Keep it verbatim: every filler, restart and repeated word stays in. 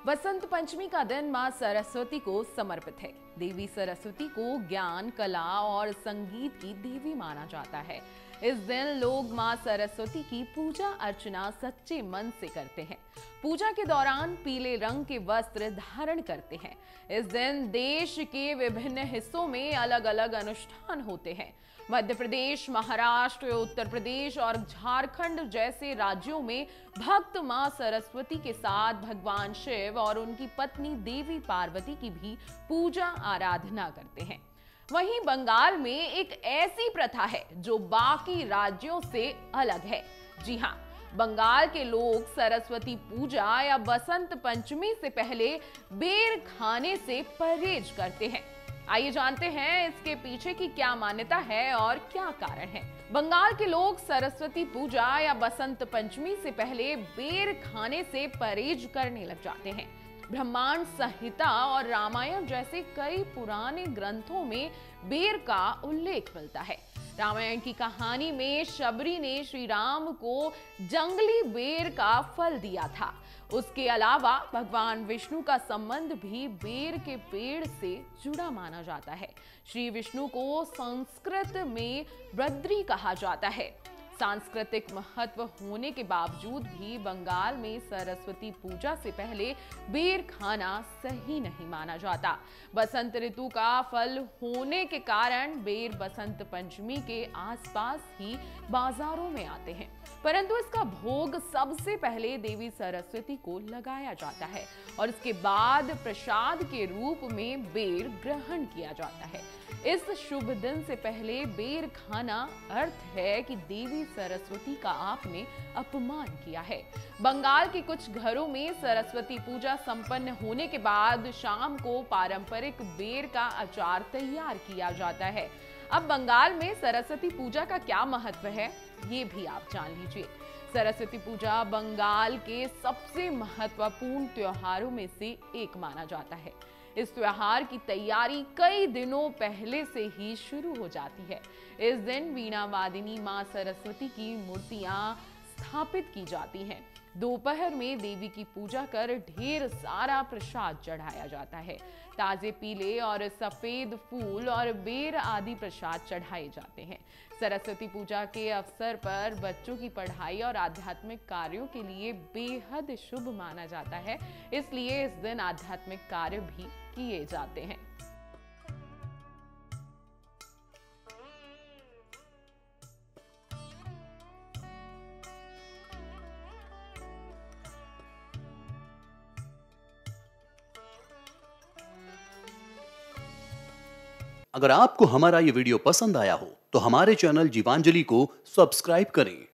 बसंत पंचमी का दिन मां सरस्वती को समर्पित है। देवी सरस्वती को ज्ञान, कला और संगीत की देवी माना जाता है। इस दिन लोग मां सरस्वती की पूजा अर्चना सच्चे मन से करते हैं। पूजा के दौरान पीले रंग के वस्त्र धारण करते हैं। इस दिन देश के विभिन्न हिस्सों में अलग अलग अनुष्ठान होते हैं। मध्य प्रदेश, महाराष्ट्र, उत्तर प्रदेश और झारखंड जैसे राज्यों में भक्त मां सरस्वती के साथ भगवान शिव और उनकी पत्नी देवी पार्वती की भी पूजा आराधना करते हैं। वहीं बंगाल में एक ऐसी प्रथा है जो बाकी राज्यों से अलग है। जी हां, बंगाल के लोग सरस्वती पूजा या बसंत पंचमी से पहले बेर खाने से परहेज करते हैं। आइए जानते हैं इसके पीछे की क्या मान्यता है और क्या कारण है। बंगाल के लोग सरस्वती पूजा या बसंत पंचमी से पहले बेर खाने से परहेज करने लग जाते हैं। ब्रह्मांड संहिता और रामायण जैसे कई पुराने ग्रंथों में बेर का उल्लेख मिलता है। रामायण की कहानी में शबरी ने श्री राम को जंगली बेर का फल दिया था। उसके अलावा भगवान विष्णु का संबंध भी बेर के पेड़ से जुड़ा माना जाता है। श्री विष्णु को संस्कृत में बद्री कहा जाता है। सांस्कृतिक महत्व होने के बावजूद भी बंगाल में सरस्वती पूजा से पहले बेर खाना सही नहीं माना जाता। बसंत ऋतु का फल होने के कारण बेर बसंत पंचमी के आसपास ही बाजारों में आते हैं, परंतु इसका भोग सबसे पहले देवी सरस्वती को लगाया जाता है और इसके बाद प्रसाद के रूप में बेर ग्रहण किया जाता है। इस शुभ दिन से पहले बेर खाना अर्थ है कि देवी सरस्वती का आपने अपमान किया है। बंगाल के कुछ घरों में सरस्वती पूजा संपन्न होने के बाद शाम को पारंपरिक बेर का अचार तैयार किया जाता है। अब बंगाल में सरस्वती पूजा का क्या महत्व है, ये भी आप जान लीजिए। सरस्वती पूजा बंगाल के सबसे महत्वपूर्ण त्योहारों में से एक माना जाता है। इस त्योहार की तैयारी कई दिनों पहले से ही शुरू हो जाती है। इस दिन वीणा वादिनी मां सरस्वती की मूर्तियां स्थापित की जाती हैं। दोपहर में देवी की पूजा कर ढेर सारा प्रसाद चढ़ाया जाता है। ताजे पीले और सफेद फूल और बेर आदि प्रसाद चढ़ाए जाते हैं। सरस्वती पूजा के अवसर पर बच्चों की पढ़ाई और आध्यात्मिक कार्यों के लिए बेहद शुभ माना जाता है, इसलिए इस दिन आध्यात्मिक कार्य भी किए जाते हैं। अगर आपको हमारा ये वीडियो पसंद आया हो तो हमारे चैनल जीवांजलि को सब्सक्राइब करें।